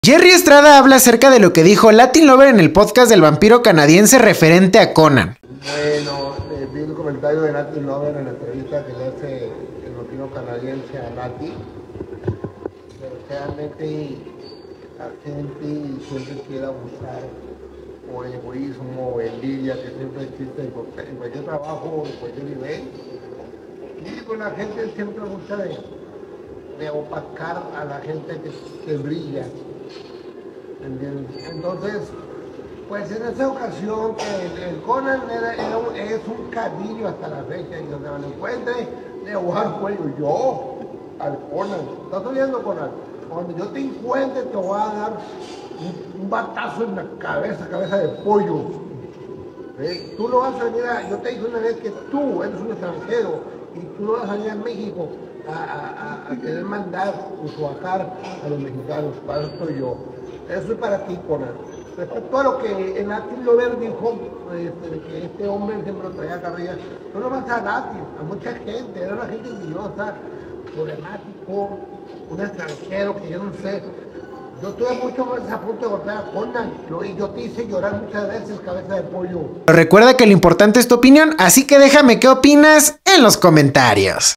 Jerry Estrada habla acerca de lo que dijo Latin Lover en el podcast del vampiro canadiense referente a Conan. Bueno, vi el comentario de Latin Lover en la entrevista que le hace el vampiro canadiense a Nati. Realmente la gente siempre quiere abusar o egoísmo o envidia que siempre existe en cualquier trabajo, en cualquier nivel. Y pues la gente siempre busca de opacar a la gente que brilla. ¿Entiendes? Entonces, pues en esa ocasión el Conan es un cadillo hasta la fecha, y donde me lo encuentre le voy a dar cuello yo al Conan. ¿Estás oyendo, Conan? Cuando yo te encuentre te voy a dar un batazo en la cabeza de pollo. ¿Sí? Tú lo vas a venir yo te dije una vez que tú eres un extranjero y tú no vas a venir a México a querer mandar o subajar a los mexicanos. Para eso estoy yo. Eso es para ti, Conan. Respecto a lo que en Latin Lover dijo, que este hombre siempre lo traía carrilla, no nomás a Latin, a mucha gente, era una gente envidiosa, problemático, un extranjero que yo no sé. Yo tuve mucho más a punto de golpear a Conan, y yo te hice llorar muchas veces, cabeza de pollo. Recuerda que lo importante es tu opinión, así que déjame qué opinas en los comentarios.